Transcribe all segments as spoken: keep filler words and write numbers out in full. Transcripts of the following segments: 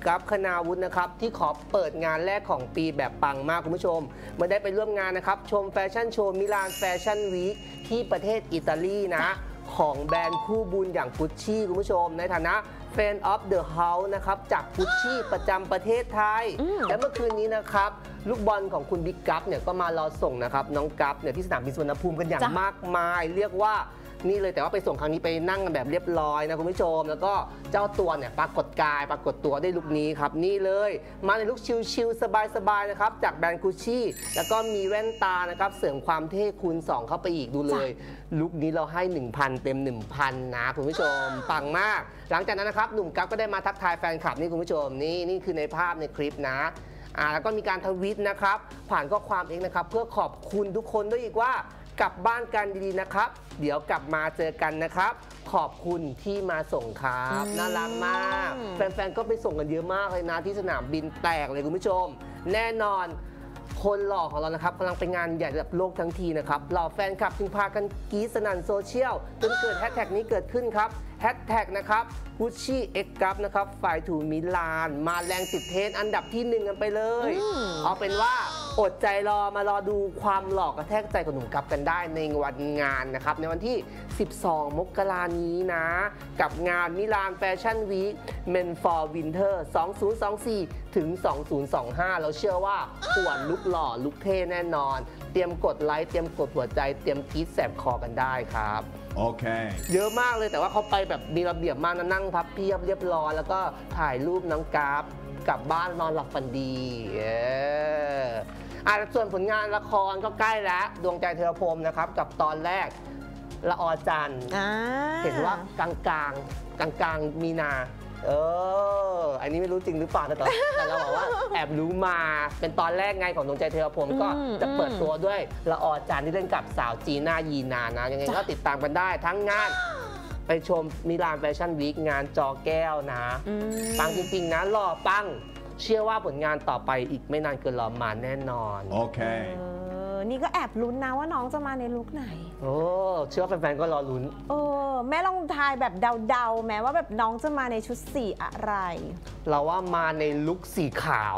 กัฟคณาวุฒินะครับที่ขอเปิดงานแรกของปีแบบปังมากคุณผู้ชมเมื่อได้ไปร่วมงานนะครับชมแฟชั่นโชว์มิลานแฟชั่นวีคที่ประเทศอิตาลีนะของแบรนด์คู่บุญอย่างกุชชี่คุณผู้ชมในฐานะแฟนออฟเดอะเฮาส์นะครับจากกุชชี่ประจำประเทศไทยและเมื่อคืนนี้นะครับลูกบอลของคุณบิ๊กกัฟเนี่ยก็มารอส่งนะครับน้องกัฟเนี่ยที่สนามบินสุวรรณภูมิกันอย่างมากมายเรียกว่านี่เลยแต่ว่าไปส่งครั้งนี้ไปนั่งกันแบบเรียบร้อยนะคุณผู้ชมแล้วก็เจ้าตัวเนี่ยปรากฏกายปรากฏตัวได้ลุคนี้ครับนี่เลยมาในลุคชิลๆสบายๆนะครับจากแบรนด์กุชชี่แล้วก็มีแว่นตานะครับเสริมความเท่คูณสองเข้าไปอีกดูเลยลุคนี้เราให้ หนึ่งพัน เต็ม หนึ่งพัน นะคุณผู้ชมปังมากหลังจากนั้นนะครับหนุ่มกัฟก็ได้มาทักทายแฟนคลับนี่คุณผู้ชมนี่นี่คือในภาพในคลิปนะอ่าแล้วก็มีการทวีตนะครับผ่านข้อความเองนะครับเพื่อขอบคุณทุกคนด้วยอีกว่ากลับบ้านกันดีๆนะครับเดี๋ยวกลับมาเจอกันนะครับขอบคุณที่มาส่งครับน่ารักมากแฟนๆก็ไปส่งกันเยอะมากเลยนะที่สนามบินแตกเลยคุณผู้ชมแน่นอนคนหล่อของเรานะครับกำลังไปงานใหญ่ระดับโลกทั้งทีนะครับหล่อแฟนคลับจึงพากันกรี๊ดสนั่นโซเชียลจนเกิดแฮชแท็กนี้เกิดขึ้นครับแฮชแท็กนะครับกุชชี่เอ็กกัฟนะครับไฟทูมิลานมาแรงติดเทรนด์อันดับที่หนึ่งกันไปเลยเอาเป็นว่าอดใจรอมารอดูความหล่อกระแทกใจของหนุ่มกัฟกันได้ในวันงานนะครับในวันที่สิบสองมกราคมนี้นะกับงานมิลานแฟชั่นวีคเมนฟอร์วินเทอร์สองพันยี่สิบสี่ถึงสองพันยี่สิบห้าเราเชื่อว่าอวดลุคหล่อลุคเท่แน่นอนเตรียมกดไลค์เตรียมกดหัวใจเตรียมกรี๊ดแสบคอกันได้ครับโอเคเยอะมากเลยแต่ว่าเขาไปแบบมีระเบียบมากนะนั่งพับเพียบเรียบร้อยแล้วก็ถ่ายรูปน้องกราฟกลับบ้านนอนหลับฝันดีเอออ่ะส่วนผลงานละครก็ใกล้แล้วดวงใจเธอพรหมนะครับกับตอนแรกละออจันทร์เห็นว่ากลางกลางกลางกลางมีนาเอออันนี้ไม่รู้จริงหรือเปล่าแต่แต่เราบอกว่าแอบรู้มาเป็นตอนแรกไงของดวงใจเธอพรหมก็จะเปิดตัวด้วยละออจันทร์ที่เล่นกับสาวจีน่ายีนานะยังไงก็ติดตามกันได้ทั้งงานไปชมมิลานแฟชั่นวีคงานจอแก้วนะปังจริงๆนะหล่อปังเชื่อว่าผลงานต่อไปอีกไม่นานเกินรอมาแน่นอนโอเคนี่ก็แอบลุ้นนะว่าน้องจะมาในลุคไหนโอ้เชื่อว่าแฟนๆก็รอลุ้นเออแม่ลองทายแบบเดาๆแม้ว่าแบบน้องจะมาในชุดสีอะไรเราว่ามาในลุคสีขาว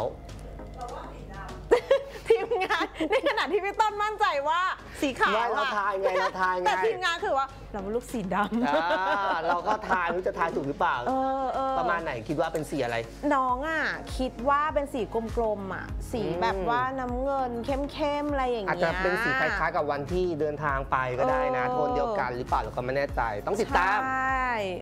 ทีมงานในขณะที่พี่ต้นมั่นใจว่าสีขาวเราทายไงเราทายไงแต่ทีมงานคือว่าเราเป็นลูกสีดำเราก็ทายรู้จะทายถูกหรือเปล่าประมาณไหนคิดว่าเป็นสีอะไรน้องอ่ะคิดว่าเป็นสีกลมๆอ่ะสีแบบว่าน้ำเงินเข้มๆอะไรอย่างเงี้ยอาจจะเป็นสีคล้ายๆกับวันที่เดินทางไปก็ได้นะโทนเดียวกันหรือเปล่าเราก็ไม่แน่ใจต้องติดตาม